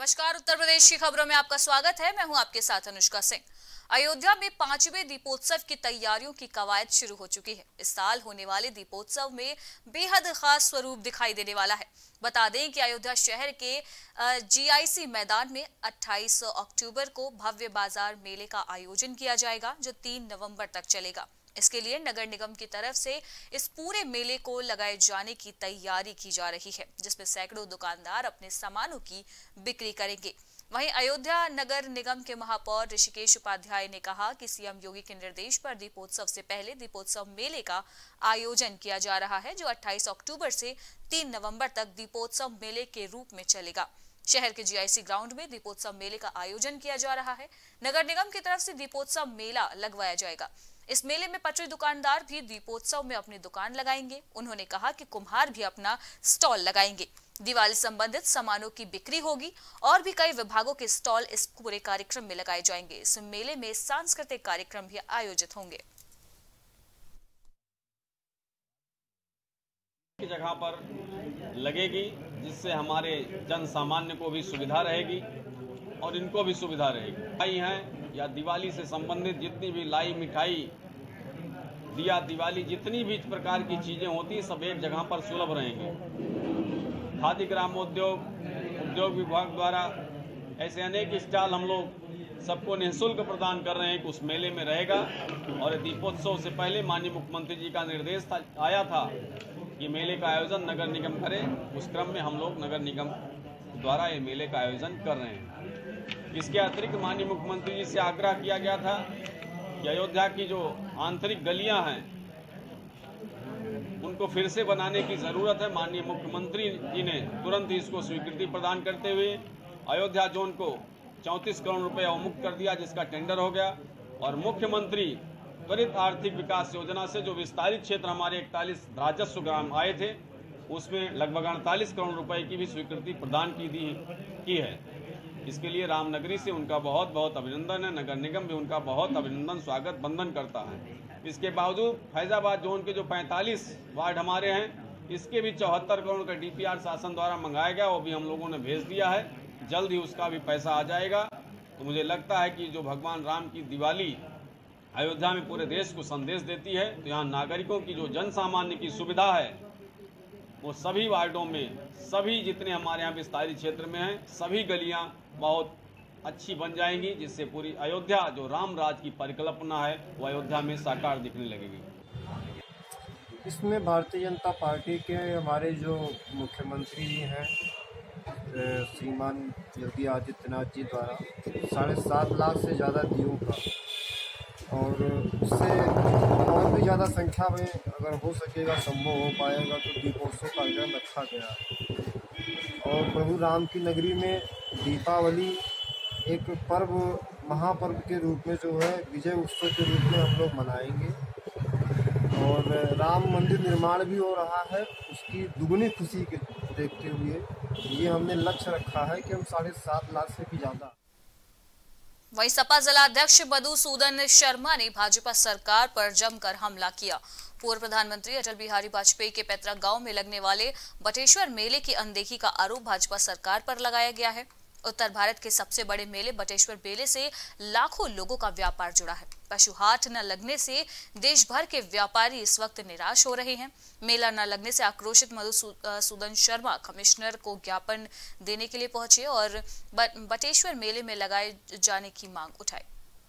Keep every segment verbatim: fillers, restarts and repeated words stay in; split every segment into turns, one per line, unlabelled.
नमस्कार, उत्तर प्रदेश की खबरों में आपका स्वागत है। मैं हूं आपके साथ अनुष्का सिंह। अयोध्या में पांचवें दीपोत्सव की तैयारियों की कवायद शुरू हो चुकी है। इस साल होने वाले दीपोत्सव में बेहद खास स्वरूप दिखाई देने वाला है। बता दें कि अयोध्या शहर के जीआईसी मैदान में अट्ठाईस अक्टूबर को भव्य बाजार मेले का आयोजन किया जाएगा, जो तीन नवंबर तक चलेगा। इसके लिए नगर निगम की तरफ से इस पूरे मेले को लगाए जाने की तैयारी की जा रही है, जिसमें सैकड़ों दुकानदार अपने सामानों की बिक्री करेंगे। वहीं अयोध्या नगर निगम के महापौर ऋषिकेश उपाध्याय ने कहा कि सीएम योगी के निर्देश पर दीपोत्सव से पहले दीपोत्सव मेले का आयोजन किया जा रहा है, जो अट्ठाईस अक्टूबर से तीन नवंबर तक दीपोत्सव मेले के रूप में चलेगा। शहर के जीआईसी ग्राउंड में दीपोत्सव मेले का आयोजन किया जा रहा है। नगर निगम की तरफ से दीपोत्सव मेला लगवाया जाएगा। इस मेले में पटरी दुकानदार भी दीपोत्सव में अपनी दुकान लगाएंगे। उन्होंने कहा कि कुम्हार भी अपना स्टॉल लगाएंगे। दिवाली संबंधित सामानों की बिक्री होगी और भी कई विभागों के स्टॉल इस पूरे कार्यक्रम में लगाए जाएंगे। इस मेले में सांस्कृतिक कार्यक्रम भी आयोजित होंगे।
की जगह पर लगेगी, जिससे हमारे जन सामान्य को भी सुविधा रहेगी और इनको भी सुविधा रहेगी। मिठाई हैं या दिवाली से संबंधित जितनी भी लाई मिठाई, दिया दिवाली, जितनी भी प्रकार की चीजें होती हैं, सब एक जगह पर सुलभ रहेंगे। खादी ग्रामोद्योग उद्योग विभाग द्वारा ऐसे अनेक स्टॉल हम लोग सबको निःशुल्क प्रदान कर रहे हैं कि उस मेले में रहेगा। और दीपोत्सव से पहले माननीय मुख्यमंत्री जी का निर्देश था, आया था कि मेले का आयोजन नगर निगम करे। उस क्रम में हम लोग नगर निगम द्वारा ये मेले का आयोजन कर रहे हैं। इसके अतिरिक्त माननीय मुख्यमंत्री जी से आग्रह किया गया था कि अयोध्या की जो आंतरिक गलियां हैं उनको फिर से बनाने की जरूरत है। माननीय मुख्यमंत्री जी ने तुरंत ही इसको स्वीकृति प्रदान करते हुए अयोध्या जोन को चौंतीस करोड़ रुपए अवमुक्त कर दिया, जिसका टेंडर हो गया। और मुख्यमंत्री त्वरित आर्थिक विकास योजना से जो विस्तारित क्षेत्र हमारे इकतालीस राजस्व ग्राम आए थे, उसमें लगभग अड़तालीस करोड़ रुपए की भी स्वीकृति प्रदान की दी की है। इसके लिए रामनगरी से उनका बहुत बहुत अभिनंदन है। नगर निगम भी उनका बहुत अभिनंदन, स्वागत, वंदन करता है। इसके बावजूद फैजाबाद जोन के जो पैंतालीस वार्ड हमारे हैं, इसके भी चौहत्तर करोड़ का डीपीआर शासन द्वारा मंगाया गया, वो भी हम लोगों ने भेज दिया है। जल्द ही उसका भी पैसा आ जाएगा। तो मुझे लगता है कि जो भगवान राम की दिवाली अयोध्या में पूरे देश को संदेश देती है, तो यहाँ नागरिकों की जो जन सामान्य की सुविधा है, वो सभी वार्डों में, सभी जितने हमारे यहाँ विस्तारित क्षेत्र में हैं, सभी गलियाँ बहुत अच्छी बन जाएंगी, जिससे पूरी अयोध्या जो राम राज की परिकल्पना है वो अयोध्या में साकार दिखने लगेगी।
इसमें भारतीय जनता पार्टी के हमारे जो मुख्यमंत्री हैं श्रीमान योगी आदित्यनाथ जी द्वारा साढ़े सात लाख से ज़्यादा दियों का, और उससे और भी ज़्यादा संख्या में अगर हो सकेगा, संभव हो पाएगा, तो दीपोत्सव कार्यक्रम रखा गया है। और प्रभु राम की नगरी में दीपावली एक पर्व, महापर्व के रूप में जो है विजय उत्सव के रूप में हम लोग मनाएंगे। और राम मंदिर निर्माण भी हो रहा है, उसकी दुगनी खुशी के देखते हुए ये हमने लक्ष्य रखा है कि हम साढ़े सात लाख से भी ज़्यादा।
वहीं सपा जिलाध्यक्ष मधुसूदन शर्मा ने भाजपा सरकार पर जमकर हमला किया। पूर्व प्रधानमंत्री अटल बिहारी वाजपेयी के पैतृक गांव में लगने वाले बटेश्वर मेले की अनदेखी का आरोप भाजपा सरकार पर लगाया गया है। उत्तर भारत के सबसे बड़े मेले बटेश्वर मेले से लाखों लोगों का व्यापार जुड़ा है। पशु हाट न लगने से देश भर के व्यापारी इस वक्त निराश हो रहे हैं। मेला न लगने से आक्रोशित मधुसूदन शर्मा कमिश्नर को ज्ञापन देने के लिए पहुंचे और बटेश्वर मेले में लगाए जाने की मांग उठाई।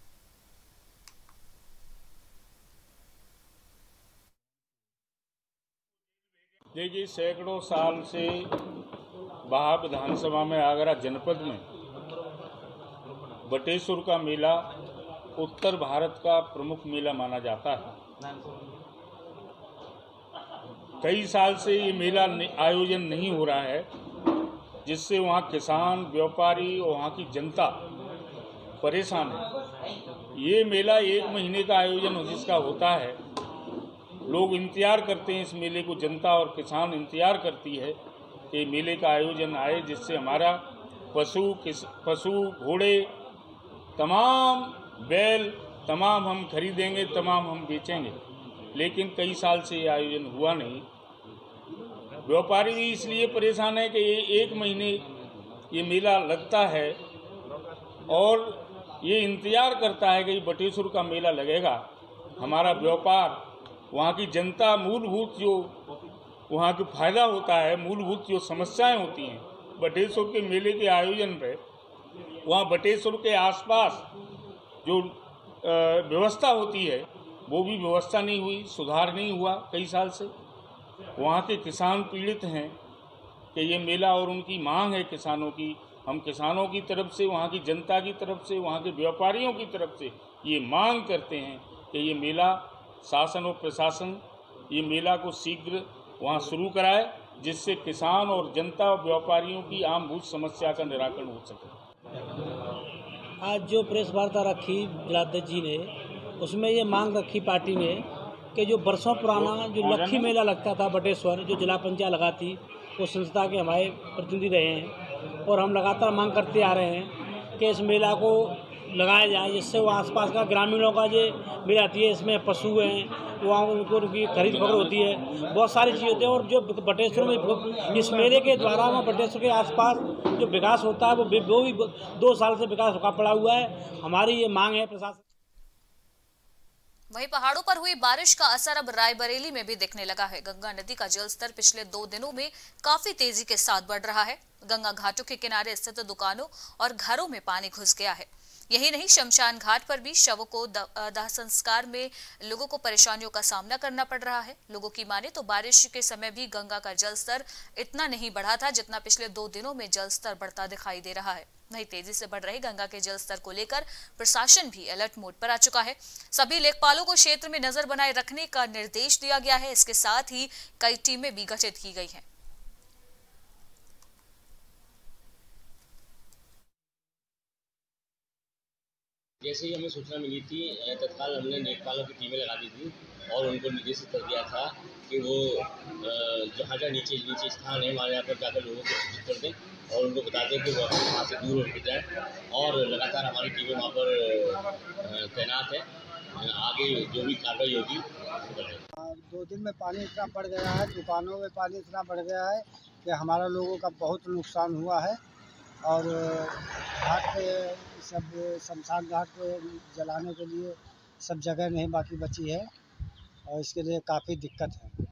देखिए, सैकड़ों साल से बाहा विधानसभा में आगरा जनपद में बटेश्वर का मेला उत्तर भारत का प्रमुख मेला माना जाता है। कई साल से ये मेला आयोजन नहीं हो रहा है, जिससे वहाँ किसान, व्यापारी और वहाँ की जनता परेशान है। ये मेला एक महीने का आयोजन जिसका होता है, लोग इंतजार करते हैं इस मेले को, जनता और किसान इंतजार करती है कि मेले का आयोजन आए, जिससे हमारा पशु किस पशु घोड़े, तमाम बैल, तमाम हम खरीदेंगे, तमाम हम बेचेंगे। लेकिन कई साल से ये आयोजन हुआ नहीं। व्यापारी भी इसलिए परेशान है कि ये एक महीने ये मेला लगता है और ये इंतज़ार करता है कि ये बटेश्वर का मेला लगेगा, हमारा व्यापार, वहाँ की जनता, मूलभूत जो वहाँ के फायदा होता है, मूलभूत जो समस्याएं होती हैं बटेश्वर के मेले के आयोजन पे, वहाँ बटेश्वर के आसपास जो व्यवस्था होती है वो भी व्यवस्था नहीं हुई, सुधार नहीं हुआ कई साल से। वहाँ के किसान पीड़ित हैं कि ये मेला, और उनकी मांग है किसानों की, हम किसानों की तरफ से, वहाँ की जनता की तरफ से, वहाँ के व्यापारियों की तरफ से ये मांग करते हैं कि ये मेला, शासन और प्रशासन ये मेला को शीघ्र वहाँ शुरू कराए, जिससे किसान और जनता और व्यापारियों की आमभूत समस्या का निराकरण हो सके।
आज जो प्रेस वार्ता रखी जिलाध्यक्ष जी ने, उसमें ये मांग रखी पार्टी ने कि जो बरसों पुराना जो लक्खी मेला लगता था बटेश्वर, जो जिला पंचायत लगाती, वो संस्था के हमारे प्रतिनिधि रहे हैं और हम लगातार मांग करते आ रहे हैं कि इस मेला को लगाया जाए, जिससे वो आसपास का ग्रामीणों का जो मेला आती है, इसमें पशु हैं, वहाँ उनको उनकी खरीद फरोख्त होती है, बहुत सारी चीज़ होती है। और जो बटेश्वर में इस मेले के द्वारा वहाँ बटेश्वर के आसपास जो विकास होता है वो वो भी दो साल से विकास रुका पड़ा हुआ है। हमारी ये मांग है प्रशासन।
वहीं पहाड़ों पर हुई बारिश का असर अब रायबरेली में भी दिखने लगा है। गंगा नदी का जलस्तर पिछले दो दिनों में काफी तेजी के साथ बढ़ रहा है। गंगा घाटों के किनारे स्थित दुकानों और घरों में पानी घुस गया है। यही नहीं, शमशान घाट पर भी शवों को दाह संस्कार में लोगों को परेशानियों का सामना करना पड़ रहा है। लोगों की माने तो बारिश के समय भी गंगा का जलस्तर इतना नहीं बढ़ा था जितना पिछले दो दिनों में जलस्तर बढ़ता दिखाई दे रहा है। वहीं तेजी से बढ़ रहे गंगा के जलस्तर को लेकर प्रशासन भी अलर्ट मोड पर आ चुका है। सभी लेखपालों को क्षेत्र में नजर बनाए रखने का निर्देश दिया गया है। इसके साथ ही कई टीमें भी गठित की गई हैं।
जैसे ही हमें सूचना मिली थी, तत्काल हमने लेखपालों की टीमें लगा दी थी और उनको निर्देशित कर दिया था कि वो जहाँ जहाँ नीचे नीचे स्थान है वहाँ पर जाकर लोगों को सूचित कर दें और उनको बता दें कि वो वहाँ से दूर होकर जाए। और लगातार हमारी टीमें वहाँ पर तैनात है, आगे जो भी कार्रवाई होगी वो करेंगे।
दो दिन में पानी इतना बढ़ गया है, दुकानों में पानी इतना बढ़ गया है कि हमारा लोगों का बहुत नुकसान हुआ है। और घाट पे सब शमशान घाट पे जलाने के लिए सब जगह नहीं बाकी बची है और इसके लिए काफ़ी दिक्कत है।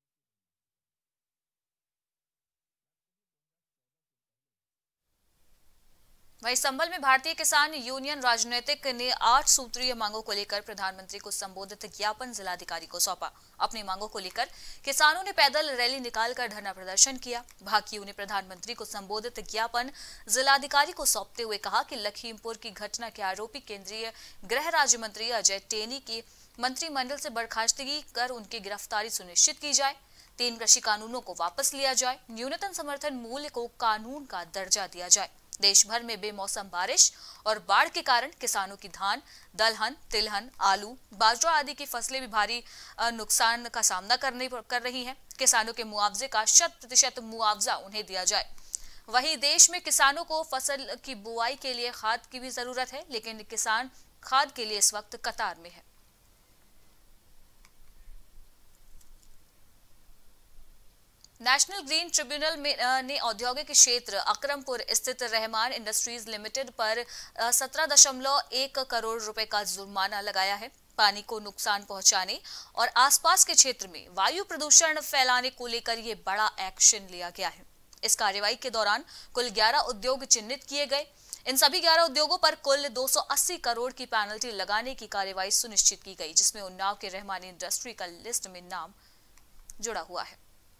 वहीं संभल में भारतीय किसान यूनियन राजनीतिक ने आठ सूत्रीय मांगों को लेकर प्रधानमंत्री को संबोधित ज्ञापन जिलाधिकारी को सौंपा। अपनी मांगों को लेकर किसानों ने पैदल रैली निकालकर धरना प्रदर्शन किया। भाकियू ने प्रधानमंत्री को संबोधित ज्ञापन जिलाधिकारी को सौंपते हुए कहा कि लखीमपुर की घटना के आरोपी केंद्रीय गृह राज्य मंत्री अजय टेनी की मंत्रिमंडल से बर्खास्तगी कर उनकी गिरफ्तारी सुनिश्चित की जाए। तीन कृषि कानूनों को वापस लिया जाए। न्यूनतम समर्थन मूल्य को कानून का दर्जा दिया जाए। देश भर में बेमौसम बारिश और बाढ़ के कारण किसानों की धान, दलहन, तिलहन, आलू, बाजरा आदि की फसलें भी भारी नुकसान का सामना करने कर रही हैं। किसानों के मुआवजे का शत प्रतिशत मुआवजा उन्हें दिया जाए। वहीं देश में किसानों को फसल की बुआई के लिए खाद की भी जरूरत है, लेकिन किसान खाद के लिए इस वक्त कतार में है। नेशनल ग्रीन ट्रिब्यूनल में ने औद्योगिक क्षेत्र अकरमपुर स्थित रहमान इंडस्ट्रीज लिमिटेड पर सत्रह दशमलव एक करोड़ रुपए का जुर्माना लगाया है। पानी को नुकसान पहुंचाने और आसपास के क्षेत्र में वायु प्रदूषण फैलाने को लेकर यह बड़ा एक्शन लिया गया है। इस कार्रवाई के दौरान कुल ग्यारह उद्योग चिन्हित किए गए। इन सभी ग्यारह उद्योगों पर कुल दो सौ अस्सी करोड़ की पेनल्टी लगाने की कार्रवाई सुनिश्चित की गई, जिसमें उन्नाव के रहमान इंडस्ट्री का लिस्ट में नाम जुड़ा हुआ है।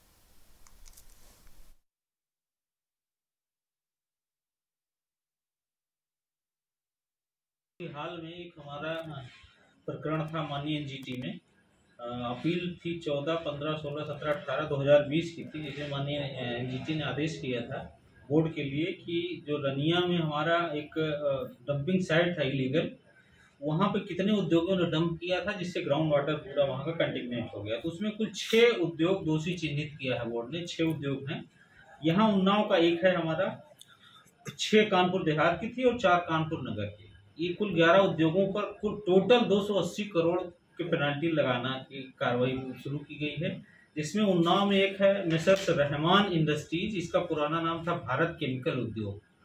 हाल में एक हमारा प्रकरण था माननीय एनजीटी में, अपील थी चौदह, पंद्रह, सोलह, सत्रह, अठारह, दो हज़ार बीस की थी, जिसमें माननीय एनजीटी ने आदेश किया था बोर्ड के लिए कि जो रनिया में हमारा एक डंपिंग साइट था इलीगल, वहाँ पे कितने उद्योगों ने डंप किया था जिससे ग्राउंड वाटर पूरा वहाँ का कंटेमिनेट हो गया। तो उसमें कुल छः उद्योग दोषी चिन्हित किया है बोर्ड ने। छः उद्योग हैं, यहाँ उन्नाव का एक है हमारा, छः कानपुर देहात की थी और चार कानपुर नगर की। ये कुल ग्यारह उद्योगों पर कुल टोटल दो सौ अस्सी करोड़ के पेनल्टी लगाना की कार्रवाई शुरू की गई है, जिसमें उन्नाव में एक है मिसेस रहमान इंडस्ट्रीज, इसका पुराना नाम था भारत केमिकल उद्योग,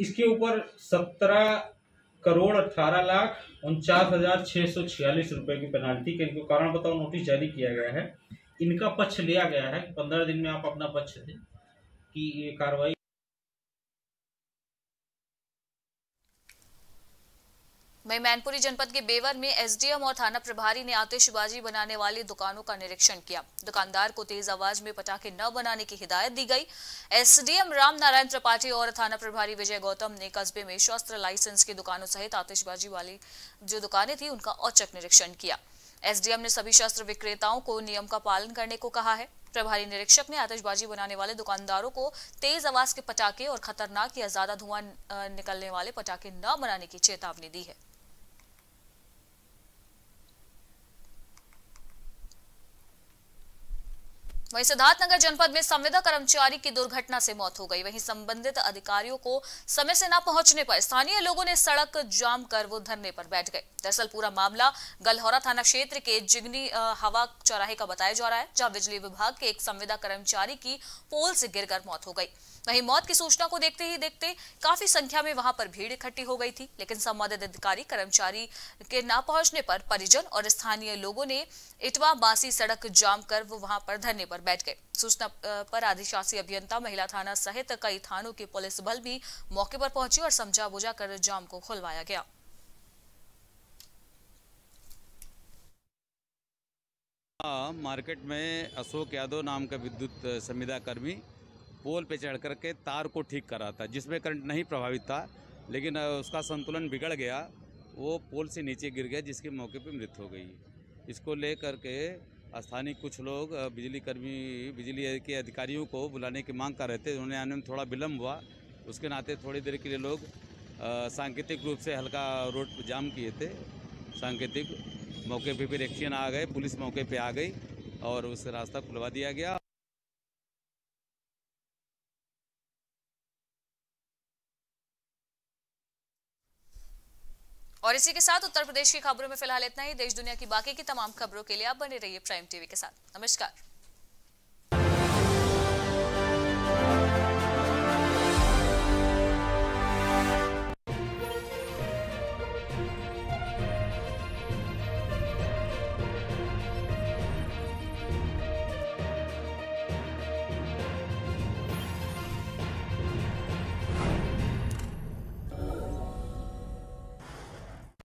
इसके ऊपर सत्रह करोड़ अठारह लाख उनचास हजार छह सौ छियालीस रुपए की पेनाल्टी के इनको कारण बताओ नोटिस जारी किया गया है। इनका पक्ष लिया गया है कि पंद्रह दिन में आप अपना पक्ष दें कि ये कार्रवाई।
वहीं मैनपुरी जनपद के बेवर में एसडीएम और थाना प्रभारी ने आतिशबाजी बनाने वाली दुकानों का निरीक्षण किया। दुकानदार को तेज आवाज में पटाखे न बनाने की हिदायत दी गई। एसडीएम राम नारायण त्रिपाठी और थाना प्रभारी विजय गौतम ने कस्बे में शस्त्र लाइसेंस की दुकानों सहित आतिशबाजी वाली जो दुकानें थी उनका औचक निरीक्षण किया। एसडीएम ने सभी शस्त्र विक्रेताओं को नियम का पालन करने को कहा है। प्रभारी निरीक्षक ने आतिशबाजी बनाने वाले दुकानदारों को तेज आवाज के पटाखे और खतरनाक या ज्यादा धुआं निकलने वाले पटाखे न बनाने की चेतावनी दी है। वहीं सिद्धार्थनगर जनपद में संविदा कर्मचारी की दुर्घटना से मौत हो गई। वहीं संबंधित अधिकारियों को समय से न पहुंचने पर स्थानीय लोगों ने सड़क जाम कर वो धरने पर बैठ गए। दरअसल पूरा मामला गलहौरा थाना क्षेत्र के जिगनी हवा चौराहे का बताया जा रहा है, जहां बिजली विभाग के एक संविदा कर्मचारी की पोल से गिरकर मौत हो गई। वहीं मौत की सूचना को देखते ही देखते काफी संख्या में वहां पर भीड़ इकट्ठी हो गई थी, लेकिन संबंधित अधिकारी कर्मचारी के न पहुंचने पर परिजन और स्थानीय लोगों ने इटवा बासी सड़क जाम कर वो वहां पर धरने पर बैठ गए। सूचना पर अधिशासी अभियंता, महिला थाना सहित कई थानों के पुलिस बल भी मौके पर पहुंची और समझा बुझा कर जाम को खुलवाया गया।
मार्केट में अशोक यादव नाम का विद्युत संविदा कर्मी पोल पे चढ़ करके तार को ठीक कर रहा था, जिसमें करंट नहीं प्रभावित था, लेकिन उसका संतुलन बिगड़ गया, वो पोल से नीचे गिर गया, जिसके मौके पे मृत्यु हो गई। इसको लेकर के स्थानीय कुछ लोग बिजली कर्मी बिजली के अधिकारियों को बुलाने की मांग कर रहे थे। उन्हें आने में थोड़ा विलम्ब हुआ, उसके नाते थोड़ी देर के लिए लोग सांकेतिक रूप से हल्का रोड जाम किए थे। सांकेतिक मौके पे फिर एक्शन आ गए, पुलिस मौके पे आ गई और उस रास्ता खुलवा दिया गया।
और इसी के साथ उत्तर प्रदेश की खबरों में फिलहाल इतना ही। देश दुनिया की बाकी की तमाम खबरों के लिए आप बने रहिए प्राइम टीवी के साथ। नमस्कार।